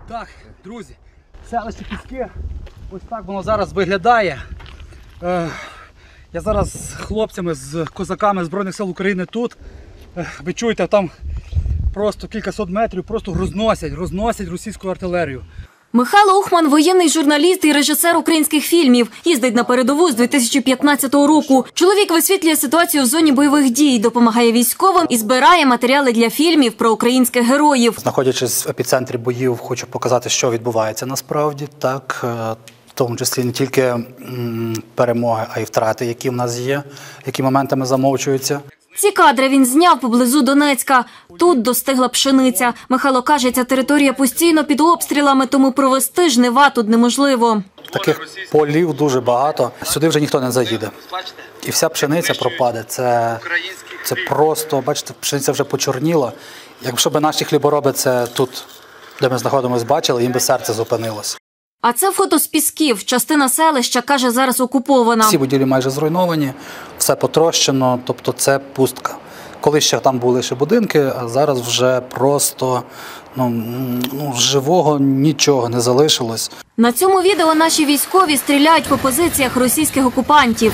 Так, друзі, селище Піски, ось так воно зараз виглядає. Я зараз з хлопцями, з козаками Збройних сил України тут. Ви чуєте, там просто кількасот метрів просто розносять російську артилерію. Михайло Ухман – воєнний журналіст і режисер українських фільмів. Їздить на передову з 2015 року. Чоловік висвітлює ситуацію в зоні бойових дій, допомагає військовим і збирає матеріали для фільмів про українських героїв. Знаходячись в епіцентрі боїв, хочу показати, що відбувається насправді. Так, в тому числі не тільки перемоги, а й втрати, які в нас є, які моментами замовчуються. Ці кадри він зняв поблизу Донецька. Тут достигла пшениця. Михайло каже, ця територія постійно під обстрілами, тому провести жнива тут неможливо. Таких полів дуже багато. Сюди вже ніхто не заїде. І вся пшениця пропаде. Це просто, бачите, пшениця вже почорніла. Якщо б наші хлібороби це тут, де ми знаходимося, бачили, їм би серце зупинилося. А це фото з Пісків. Частина селища, каже, зараз окупована. Всі будівлі майже зруйновані, все потрощено, тобто це пустка. Коли ще там були ще будинки, а зараз вже просто живого нічого не залишилось. На цьому відео наші військові стріляють по позиціях російських окупантів.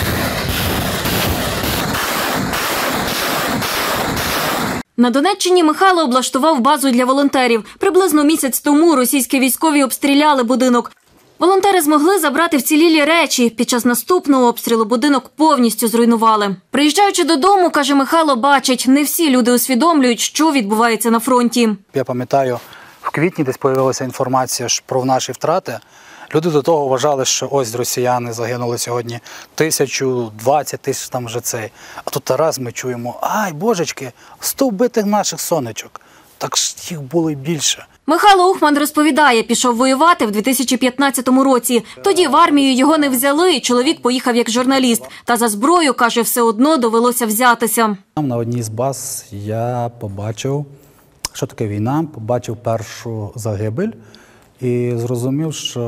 На Донеччині Михайло облаштував базу для волонтерів. Приблизно місяць тому російські військові обстріляли будинок. Волонтери змогли забрати вцілілі речі. Під час наступного обстрілу будинок повністю зруйнували. Приїжджаючи додому, каже Михайло, бачить, не всі люди усвідомлюють, що відбувається на фронті. Я пам'ятаю, в квітні десь з'явилася інформація про наші втрати. Люди до того вважали, що ось росіяни загинули сьогодні 1000, 20 тисяч, там вже цей. А тут раз ми чуємо, ай, божечки, 100 вбитих наших сонечок. Так ж їх було й більше. Михайло Ухман розповідає, пішов воювати в 2015 році. Тоді в армію його не взяли, і чоловік поїхав як журналіст. Та за зброю, каже, все одно довелося взятися. На одній з баз я побачив, що таке війна, побачив першу загибель. І зрозумів, що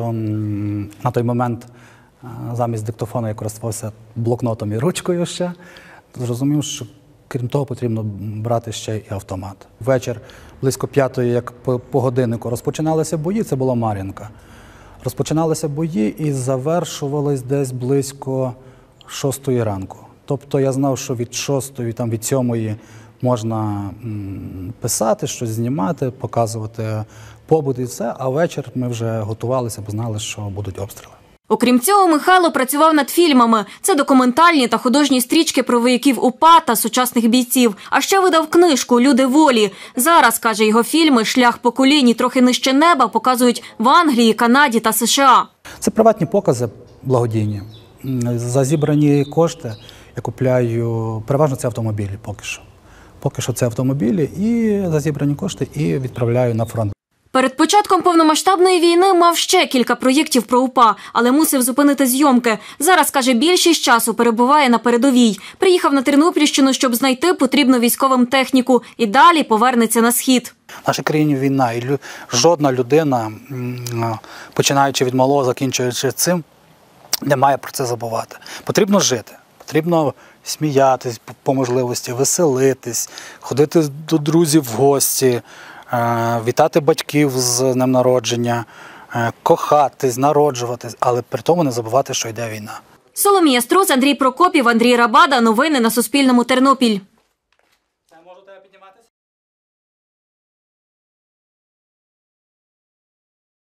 на той момент замість диктофону я користувався блокнотом і ручкою ще. Зрозумів, що крім того потрібно брати ще й автомат. Ввечір близько 5-ї, як по годиннику, розпочиналися бої, це була Мар'їнка. Розпочиналися бої і завершувались десь близько 6-ї ранку. Тобто я знав, що від 6-ї, там від 7-ї можна писати, щось знімати, показувати побут і все, а ввечір ми вже готувалися, бо знали, що будуть обстріли. Окрім цього, Михайло працював над фільмами. Це документальні та художні стрічки про вояків УПА та сучасних бійців. А ще видав книжку «Люди волі». Зараз, каже, його фільми «Шлях поколінь» і «Трохи нижче неба» показують в Англії, Канаді та США. Це приватні покази благодійні. За зібрані кошти я купляю, переважно це автомобілі поки що. Поки що це автомобілі і за зібрані кошти і відправляю на фронт. Перед початком повномасштабної війни мав ще кілька проєктів про УПА, але мусив зупинити зйомки. Зараз, каже, більшість часу перебуває на передовій. Приїхав на Тернопільщину, щоб знайти потрібну військовим техніку. І далі повернеться на Схід. В нашій країні війна, і жодна людина, починаючи від малого, закінчуючи цим, не має про це забувати. Потрібно жити, потрібно сміятись по можливості, веселитись, ходити до друзів в гості, вітати батьків з днем народження, кохатись, народжуватись, але при тому не забувати, що йде війна. Соломія Струс, Андрій Прокопів, Андрій Рабада. Новини на Суспільному. Тернопіль.